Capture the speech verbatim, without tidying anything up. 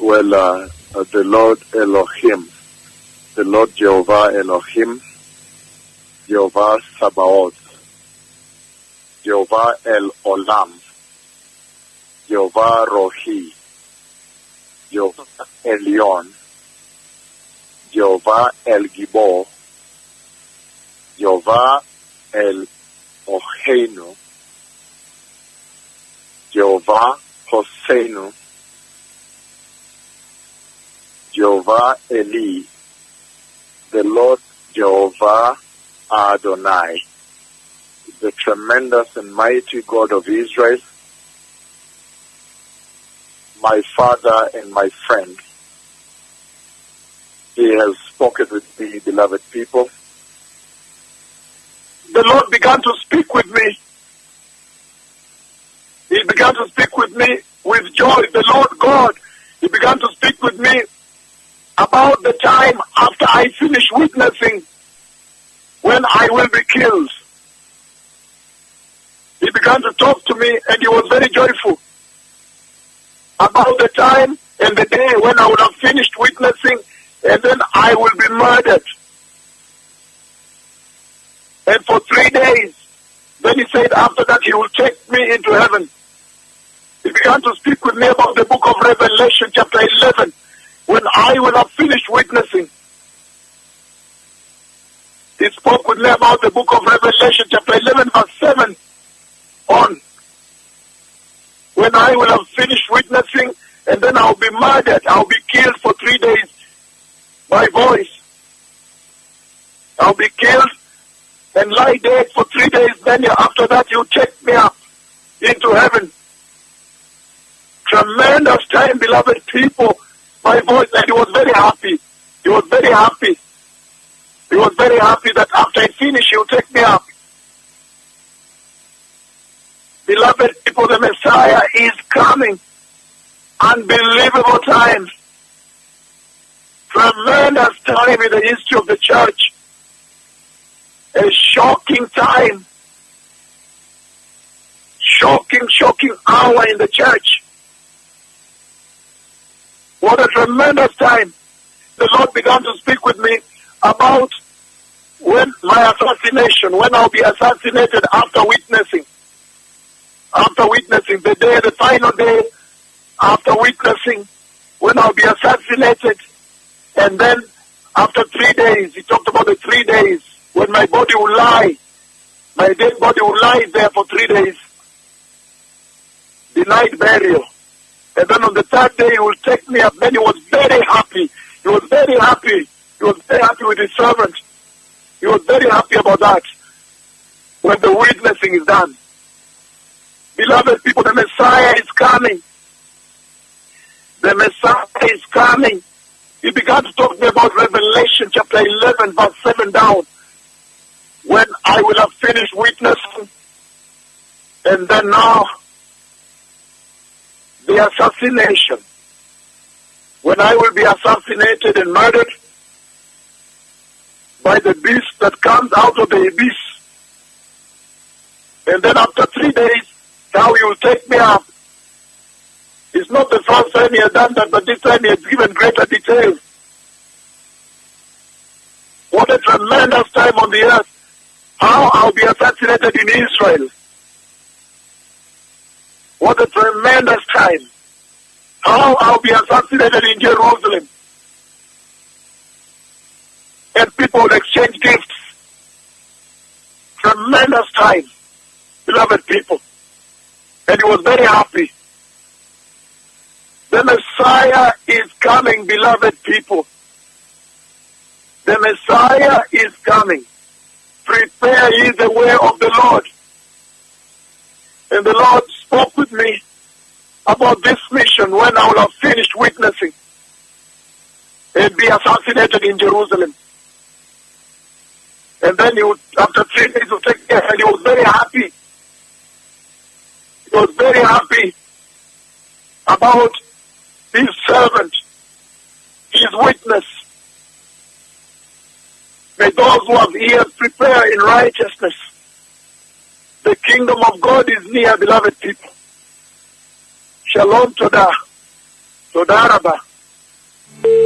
Well, uh, uh, the Lord Elohim, the Lord Jehovah Elohim, Jehovah Sabaoth, Jehovah El Olam, Jehovah Rohi, Jehovah Elion, Jehovah El Gibor, Jehovah El Oheinu, Jehovah Hoseinu, Jehovah Eli, the Lord Jehovah Adonai, the tremendous and mighty God of Israel, my Father and my friend. He has spoken with me, beloved people. The Lord began to speak with me. He began to speak with me with joy. The Lord God, He began to speak with me about the time after I finish witnessing when I will be killed. He began to talk to me and He was very joyful about the time and the day when I would have finished witnessing and then I will be murdered. And for three days, then He said after that He will take me into heaven. He began to speak with me about the book of Revelation chapter eleven, when I will have finished witnessing. He spoke with me about the book of Revelation chapter eleven verse seven on. When I will have finished witnessing and then I'll be murdered, I'll be killed for three days by voice. I'll be killed and lie dead for three days, then after that you take me up into heaven. Tremendous time, beloved people, my voice, and He was very happy. He was very happy. He was very happy that after I finish, He will take me up. Beloved people, the Messiah is coming. Unbelievable times. Tremendous time in the history of the church. A shocking time. Shocking, shocking hour in the church. What a tremendous time. The Lord began to speak with me about when my assassination, when I'll be assassinated after witnessing. After witnessing, the day, the final day, after witnessing, when I'll be assassinated. And then after three days, He talked about the three days, when my body will lie. My dead body will lie there for three days. The night burial. And then on the third day, He will take me up. Then He was very happy. He was very happy. He was very happy with His servant. He was very happy about that when the witnessing is done. Beloved people, the Messiah is coming. The Messiah is coming. He began to talk to me about Revelation chapter eleven, verse seven down. When I will have finished witnessing, and then now, the assassination. When I will be assassinated and murdered by the beast that comes out of the abyss. And then after three days, now He will take me up. It's not the first time He has done that, but this time He has given greater details. What a tremendous time on the earth. How I'll be assassinated in Israel. What a tremendous time. How I'll be assassinated in Jerusalem. And people will exchange gifts. Tremendous time, beloved people. And He was very happy. The Messiah is coming, beloved people. The Messiah is coming. Prepare ye the way of the Lord. And the Lord spoke with me about this mission when I will have finished witnessing and be assassinated in Jerusalem. And then He would, after three days, He would take care, and He was very happy. He was very happy about His servant, His witness. May those who have ears prepare in righteousness. The kingdom of God is near, beloved people. Shalom Todah. Todah Rabbah. you.